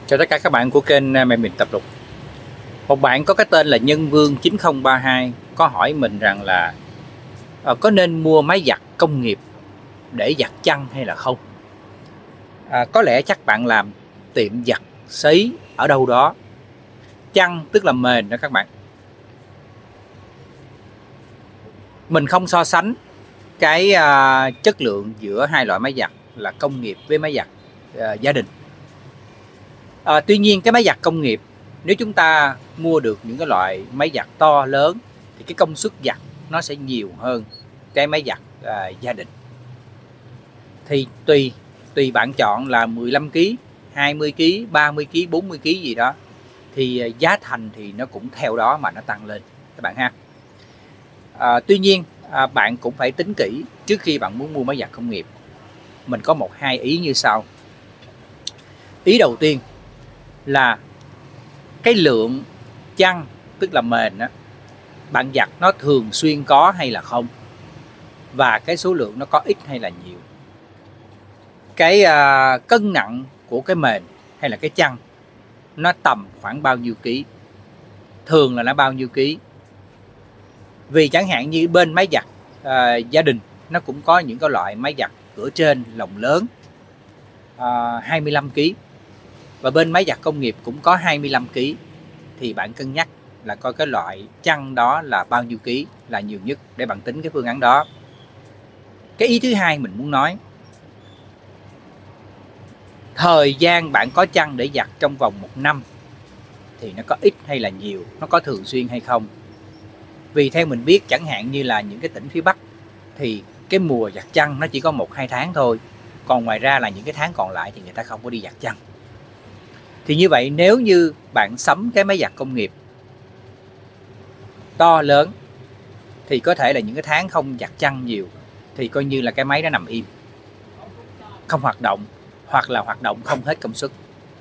Chào tất cả các bạn của kênh Mẹ Mình Tập Lục. Một bạn có cái tên là Nhân Vương 9032 có hỏi mình rằng là có nên mua máy giặt công nghiệp để giặt chăn hay là không. Có lẽ chắc bạn làm tiệm giặt sấy ở đâu đó. Chăn tức là mền đó các bạn. Mình không so sánh cái chất lượng giữa hai loại máy giặt là công nghiệp với máy giặt gia đình. Tuy nhiên cái máy giặt công nghiệp, nếu chúng ta mua được những cái loại máy giặt to lớn thì cái công suất giặt nó sẽ nhiều hơn cái máy giặt gia đình. Thì tùy bạn chọn là 15 kg, 20 kg, 30 kg, 40 kg gì đó thì giá thành thì nó cũng theo đó mà nó tăng lên các bạn ha. Tuy nhiên bạn cũng phải tính kỹ trước khi bạn muốn mua máy giặt công nghiệp. Mình có 1-2 ý như sau. Ý đầu tiên là cái lượng chăn tức là mền á, bạn giặt nó thường xuyên có hay là không, và cái số lượng nó có ít hay là nhiều. Cái cân nặng của cái mền hay là cái chăn nó tầm khoảng bao nhiêu ký, thường là nó bao nhiêu ký. Vì chẳng hạn như bên máy giặt gia đình nó cũng có những cái loại máy giặt cửa trên lồng lớn 25 kg, và bên máy giặt công nghiệp cũng có 25 kg. Thì bạn cân nhắc là coi cái loại chăn đó là bao nhiêu ký là nhiều nhất để bạn tính cái phương án đó. Cái ý thứ hai mình muốn nói, thời gian bạn có chăn để giặt trong vòng 1 năm thì nó có ít hay là nhiều, nó có thường xuyên hay không. Vì theo mình biết, chẳng hạn như là những cái tỉnh phía Bắc thì cái mùa giặt chăn nó chỉ có 1-2 tháng thôi, còn ngoài ra là những cái tháng còn lại thì người ta không có đi giặt chăn. Thì như vậy nếu như bạn sắm cái máy giặt công nghiệp to lớn thì có thể là những cái tháng không giặt chăn nhiều thì coi như là cái máy nó nằm im, không hoạt động, hoặc là hoạt động không hết công suất.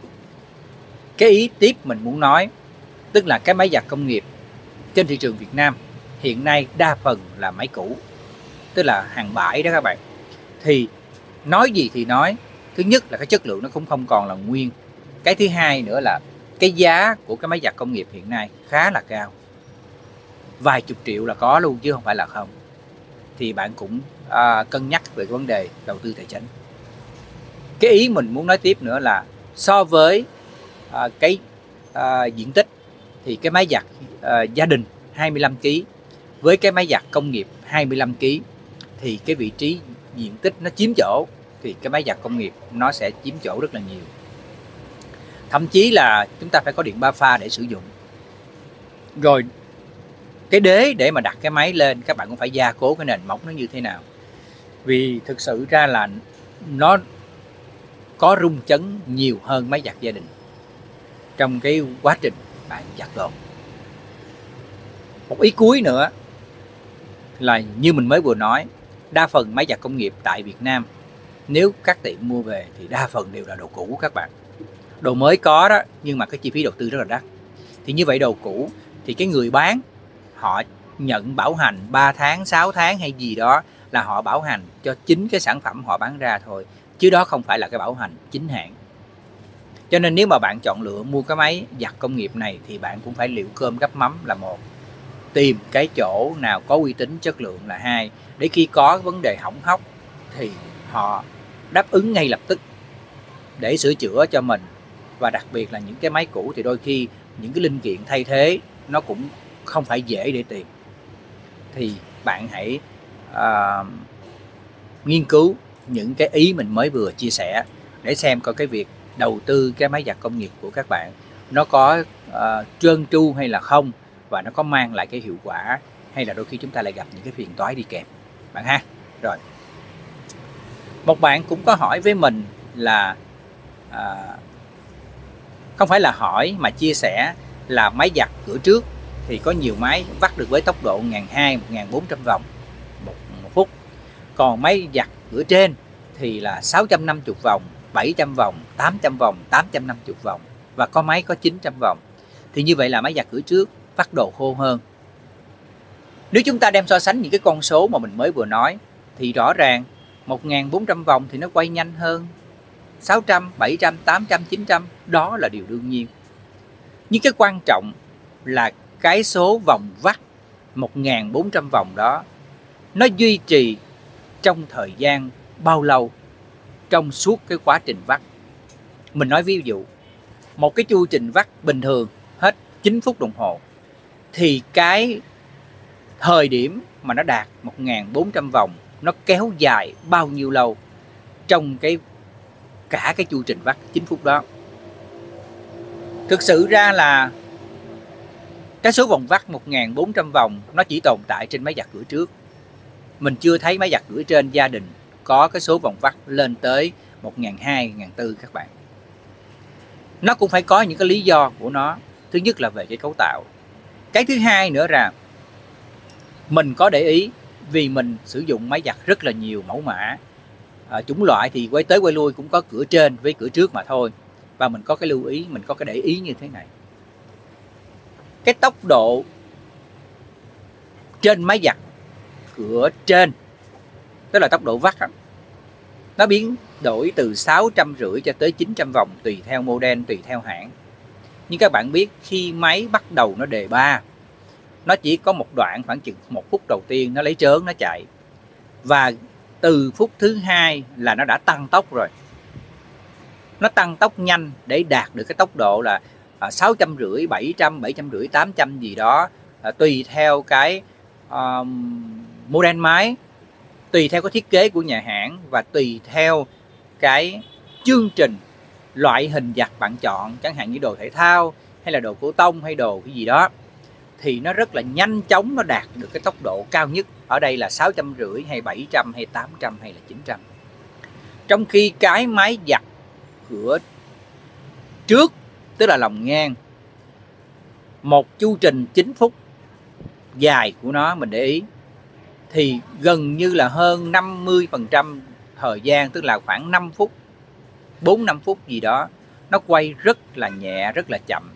Cái ý tiếp mình muốn nói, tức là cái máy giặt công nghiệp trên thị trường Việt Nam hiện nay đa phần là máy cũ, tức là hàng bãi đó các bạn. Thì nói gì thì nói, thứ nhất là cái chất lượng nó cũng không còn là nguyên. Cái thứ hai nữa là cái giá của cái máy giặt công nghiệp hiện nay khá là cao, vài chục triệu là có luôn chứ không phải là không. Thì bạn cũng cân nhắc về cái vấn đề đầu tư tài chính. Cái ý mình muốn nói tiếp nữa là so với cái diện tích thì cái máy giặt gia đình 25 kg với cái máy giặt công nghiệp 25 kg thì cái vị trí diện tích nó chiếm chỗ, thì cái máy giặt công nghiệp nó sẽ chiếm chỗ rất là nhiều. Thậm chí là chúng ta phải có điện 3 pha để sử dụng. Rồi cái đế để mà đặt cái máy lên, các bạn cũng phải gia cố cái nền móng nó như thế nào. Vì thực sự ra là nó có rung chấn nhiều hơn máy giặt gia đình trong cái quá trình bạn giặt lộn. Một ý cuối nữa là như mình mới vừa nói, đa phần máy giặt công nghiệp tại Việt Nam, nếu các tiệm mua về thì đa phần đều là đồ cũ các bạn. Đồ mới có đó, nhưng mà cái chi phí đầu tư rất là đắt. Thì như vậy đồ cũ thì cái người bán họ nhận bảo hành 3 tháng, 6 tháng hay gì đó là họ bảo hành cho chính cái sản phẩm họ bán ra thôi, chứ đó không phải là cái bảo hành chính hãng. Cho nên nếu mà bạn chọn lựa mua cái máy giặt công nghiệp này thì bạn cũng phải liệu cơm gắp mắm là một, tìm cái chỗ nào có uy tín chất lượng là hai, để khi có vấn đề hỏng hóc thì họ đáp ứng ngay lập tức để sửa chữa cho mình. Và đặc biệt là những cái máy cũ thì đôi khi những cái linh kiện thay thế nó cũng không phải dễ để tìm. Thì bạn hãy nghiên cứu những cái ý mình mới vừa chia sẻ để xem coi cái việc đầu tư cái máy giặt công nghiệp của các bạn nó có trơn tru hay là không, và nó có mang lại cái hiệu quả, hay là đôi khi chúng ta lại gặp những cái phiền toái đi kèm bạn ha. Rồi, một bạn cũng có hỏi với mình là không phải là hỏi mà chia sẻ là máy giặt cửa trước thì có nhiều máy vắt được với tốc độ 1.200, 1.400 vòng một phút. Còn máy giặt cửa trên thì là 650 vòng, 700 vòng, 800 vòng, 850 vòng, và có máy có 900 vòng. Thì như vậy là máy giặt cửa trước vắt đồ khô hơn. Nếu chúng ta đem so sánh những cái con số mà mình mới vừa nói thì rõ ràng 1.400 vòng thì nó quay nhanh hơn 600, 700, 800, 900, đó là điều đương nhiên. Nhưng cái quan trọng là cái số vòng vắt 1.400 vòng đó nó duy trì trong thời gian bao lâu trong suốt cái quá trình vắt. Mình nói ví dụ, một cái chu trình vắt bình thường hết 9 phút đồng hồ thì cái thời điểm mà nó đạt 1.400 vòng nó kéo dài bao nhiêu lâu trong cả cái chu trình vắt 9 phút đó. Thực sự ra là cái số vòng vắt 1.400 vòng nó chỉ tồn tại trên máy giặt rửa trước. Mình chưa thấy máy giặt rửa trên gia đình có cái số vòng vắt lên tới 1.200, 1.400 các bạn. Nó cũng phải có những cái lý do của nó. Thứ nhất là về cái cấu tạo. Cái thứ hai nữa là mình có để ý, vì mình sử dụng máy giặt rất là nhiều mẫu mã, chủng loại thì quay tới quay lui cũng có cửa trên với cửa trước mà thôi. Và mình có cái lưu ý, mình có cái để ý như thế này. Cái tốc độ trên máy giặt cửa trên, tức là tốc độ vắt, nó biến đổi từ 650 cho tới 900 vòng tùy theo model, tùy theo hãng. Nhưng các bạn biết khi máy bắt đầu nó đề ba, nó chỉ có một đoạn khoảng chừng 1 phút đầu tiên nó lấy trớn nó chạy. Và từ phút thứ 2 là nó đã tăng tốc rồi. Nó tăng tốc nhanh để đạt được cái tốc độ là 650, 700, 750, 800 gì đó, tùy theo cái model máy, tùy theo cái thiết kế của nhà hãng và tùy theo cái chương trình loại hình giặt bạn chọn, chẳng hạn như đồ thể thao hay là đồ cổ tông hay đồ cái gì đó, thì nó rất là nhanh chóng nó đạt được cái tốc độ cao nhất. Ở đây là 650 hay 700 hay 800 hay là 900. Trong khi cái máy giặt cửa trước, tức là lòng ngang, một chu trình 9 phút dài của nó mình để ý thì gần như là hơn 50% thời gian, tức là khoảng 5 phút, 4-5 phút gì đó, nó quay rất là nhẹ, rất là chậm.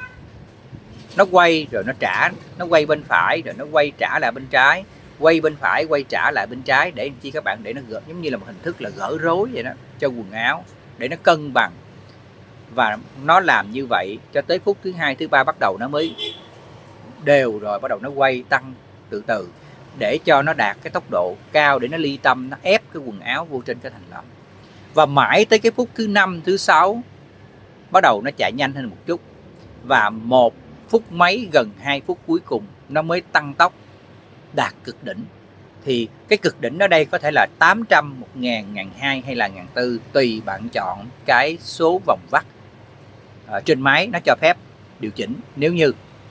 Nó quay rồi nó trả, nó quay bên phải rồi nó quay trả lại bên trái, quay bên phải quay trả lại bên trái, để làm chi các bạn, để nó gỡ, giống như là một hình thức là gỡ rối vậy đó cho quần áo, để nó cân bằng. Và nó làm như vậy cho tới phút thứ 2, thứ 3 bắt đầu nó mới đều rồi, bắt đầu nó quay tăng từ từ để cho nó đạt cái tốc độ cao, để nó ly tâm, nó ép cái quần áo vô trên cái thành lọc. Và mãi tới cái phút thứ 5, thứ 6 bắt đầu nó chạy nhanh hơn một chút, và 1 phút mấy, gần 2 phút cuối cùng nó mới tăng tốc đạt cực đỉnh. Thì cái cực đỉnh ở đây có thể là 800, 1.000, 1.200 hay là 1.400, tùy bạn chọn cái số vòng vắt trên máy nó cho phép điều chỉnh. Nếu như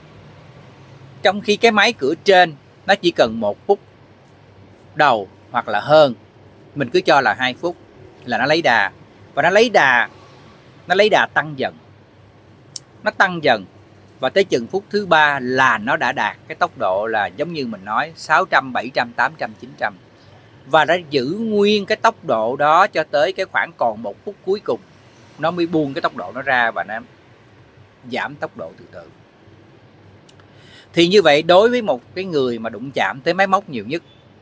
trong khi cái máy cửa trên nó chỉ cần 1 phút đầu hoặc là hơn, mình cứ cho là 2 phút là nó lấy đà, và nó lấy đà tăng dần, nó tăng dần, và tới chừng phút thứ 3 là nó đã đạt cái tốc độ là giống như mình nói 600, 700, 800, 900, và nó giữ nguyên cái tốc độ đó cho tới cái khoảng còn 1 phút cuối cùng nó mới buông cái tốc độ nó ra và nó giảm tốc độ từ từ. Thì như vậy, đối với một cái người mà đụng chạm tới máy móc nhiều nhất,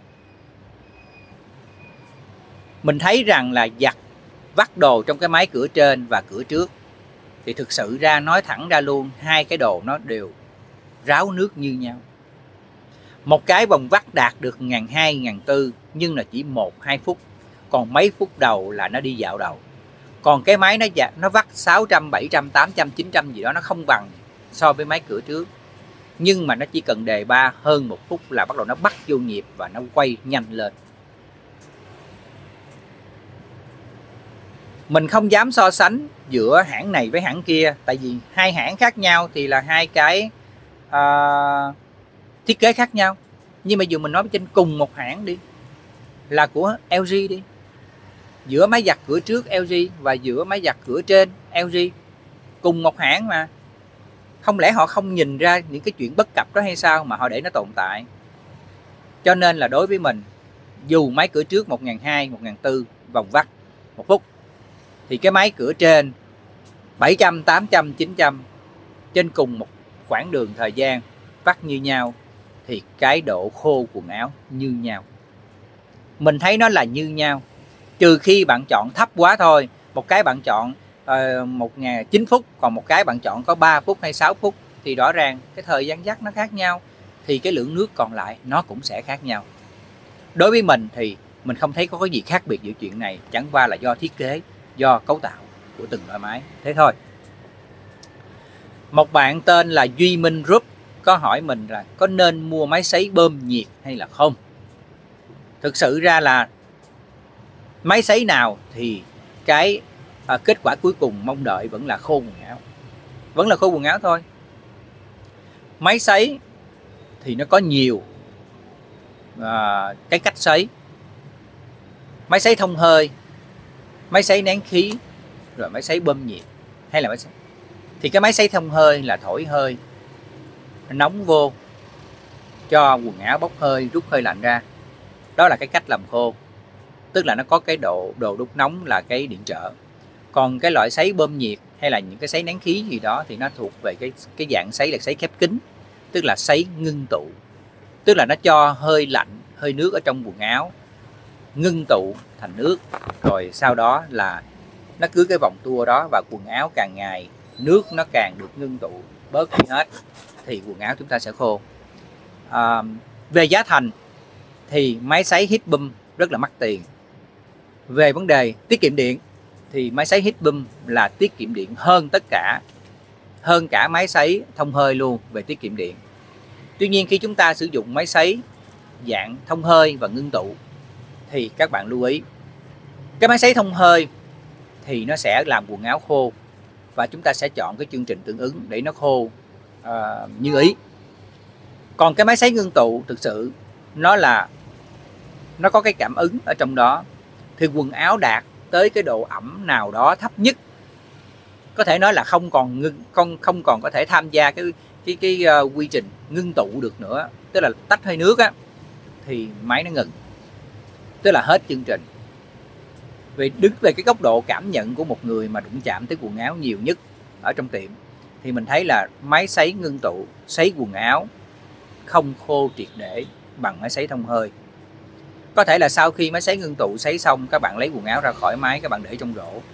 mình thấy rằng là giặt vắt đồ trong cái máy cửa trên và cửa trước thì thực sự ra, nói thẳng ra luôn, hai cái đồ nó đều ráo nước như nhau. Một cái vòng vắt đạt được 1.200, 1.400 nhưng là chỉ 1-2 phút, còn mấy phút đầu là nó đi dạo đầu. Còn cái máy nó vắt 600, 700, 800, 900 gì đó, nó không bằng so với máy cửa trước. Nhưng mà nó chỉ cần đề ba hơn 1 phút là bắt đầu nó bắt vô nhịp và nó quay nhanh lên. Mình không dám so sánh giữa hãng này với hãng kia, tại vì hai hãng khác nhau thì là hai cái thiết kế khác nhau. Nhưng mà dù mình nói trên cùng một hãng đi, là của LG đi, giữa máy giặt cửa trước LG và giữa máy giặt cửa trên LG, cùng một hãng mà, không lẽ họ không nhìn ra những cái chuyện bất cập đó hay sao mà họ để nó tồn tại? Cho nên là đối với mình, dù máy cửa trước 1.200, 1.400 vòng vắt 1 phút, thì cái máy cửa trên 700, 800, 900 trên cùng một khoảng đường thời gian vắt như nhau, thì cái độ khô quần áo như nhau. Mình thấy nó là như nhau, trừ khi bạn chọn thấp quá thôi. Một cái bạn chọn 9 phút, còn một cái bạn chọn có 3 phút hay 6 phút thì rõ ràng cái thời gian dắt nó khác nhau, thì cái lượng nước còn lại nó cũng sẽ khác nhau. Đối với mình thì mình không thấy có cái gì khác biệt giữa chuyện này, chẳng qua là do thiết kế, do cấu tạo của từng loại máy, thế thôi. Một bạn tên là Duy Minh Group có hỏi mình là có nên mua máy sấy bơm nhiệt hay là không. Thực sự ra là máy sấy nào thì cái kết quả cuối cùng mong đợi vẫn là khô quần áo, vẫn là khô quần áo thôi. Máy sấy thì nó có nhiều cái cách sấy. Máy sấy thông hơi, máy sấy nén khí, rồi máy sấy bơm nhiệt hay là máy sấy. Thì cái máy sấy thông hơi là thổi hơi nóng vô cho quần áo bốc hơi, rút hơi lạnh ra. Đó là cái cách làm khô, tức là nó có cái độ đốt nóng là cái điện trở. Còn cái loại sấy bơm nhiệt hay là những cái sấy nén khí gì đó thì nó thuộc về cái dạng sấy là sấy khép kín, tức là sấy ngưng tụ, tức là nó cho hơi lạnh, hơi nước ở trong quần áo ngưng tụ thành nước, rồi sau đó là nó cứ cái vòng tua đó, và quần áo càng ngày nước nó càng được ngưng tụ bớt đi hết thì quần áo chúng ta sẽ khô. Về giá thành thì máy sấy heat pump rất là mắc tiền. Về vấn đề tiết kiệm điện thì máy sấy heat pump là tiết kiệm điện hơn hơn cả máy sấy thông hơi luôn về tiết kiệm điện. Tuy nhiên khi chúng ta sử dụng máy sấy dạng thông hơi và ngưng tụ thì các bạn lưu ý, cái máy sấy thông hơi thì nó sẽ làm quần áo khô, và chúng ta sẽ chọn cái chương trình tương ứng để nó khô như ý. Còn cái máy sấy ngưng tụ thực sự nó có cái cảm ứng ở trong đó, thì quần áo đạt tới cái độ ẩm nào đó thấp nhất, có thể nói là không còn có thể tham gia cái quy trình ngưng tụ được nữa, tức là tách hơi nước á, thì máy nó ngừng, tức là hết chương trình. Vì đứng về cái góc độ cảm nhận của một người mà đụng chạm tới quần áo nhiều nhất ở trong tiệm, thì mình thấy là máy sấy ngưng tụ sấy quần áo không khô triệt để bằng máy sấy thông hơi. Có thể là sau khi máy sấy ngưng tụ sấy xong, các bạn lấy quần áo ra khỏi máy, các bạn để trong rổ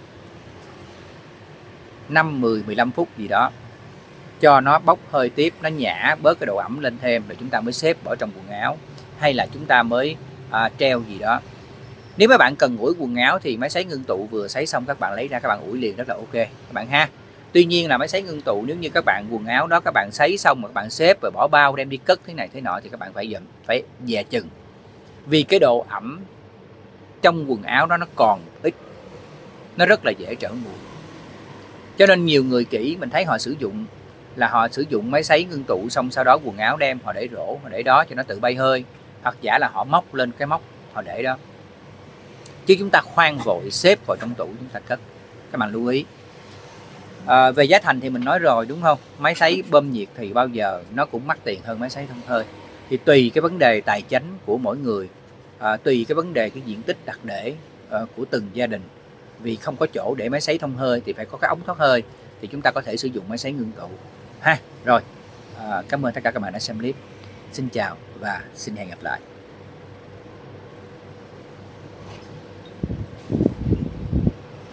5, 10, 15 phút gì đó, cho nó bốc hơi tiếp, nó nhả bớt cái độ ẩm lên thêm, rồi chúng ta mới xếp bỏ trong quần áo, hay là chúng ta mới treo gì đó. Nếu mấy bạn cần ủi quần áo thì máy sấy ngưng tụ vừa sấy xong các bạn lấy ra, các bạn ủi liền rất là ok các bạn ha. Tuy nhiên là máy sấy ngưng tụ, nếu như các bạn quần áo đó các bạn sấy xong mà các bạn xếp rồi bỏ bao đem đi cất thế này thế nọ, thì các bạn phải dè chừng, vì cái độ ẩm trong quần áo đó nó còn ít, nó rất là dễ trở mùi. Cho nên nhiều người kỹ mình thấy họ sử dụng máy sấy ngưng tụ xong sau đó quần áo đem họ để rổ, họ để đó cho nó tự bay hơi, hoặc giả là họ móc lên cái móc họ để đó, chứ chúng ta khoan vội xếp vào trong tủ chúng ta cất. Các bạn lưu ý. Về giá thành thì mình nói rồi đúng không, máy sấy bơm nhiệt thì bao giờ nó cũng mắc tiền hơn máy sấy thông hơi, thì tùy cái vấn đề tài chính của mỗi người, tùy cái vấn đề cái diện tích đặt để của từng gia đình. Vì không có chỗ để máy sấy thông hơi thì phải có cái ống thoát hơi, thì chúng ta có thể sử dụng máy sấy ngưng tụ ha. Rồi, cảm ơn tất cả các bạn đã xem clip. Xin chào và xin hẹn gặp lại.